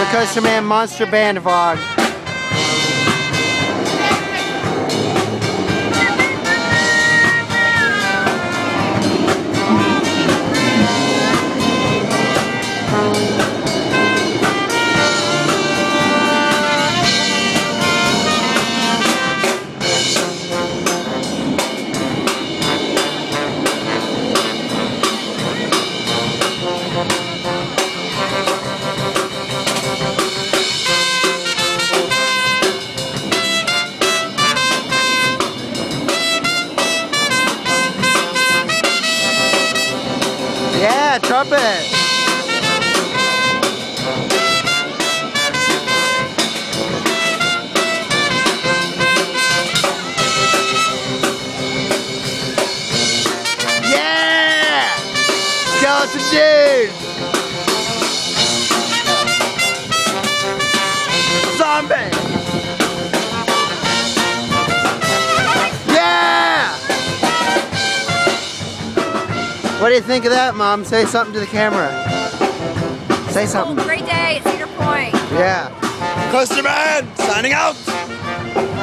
TheCoasterMan Monster Band Vlog. Yeah, trumpet. Yeah! Skeleton dude! Zombie! Yeah! What do you think of that, Mom? Say something to the camera. Say something. Great day at Cedar Point. Yeah. TheCoasterMan signing out.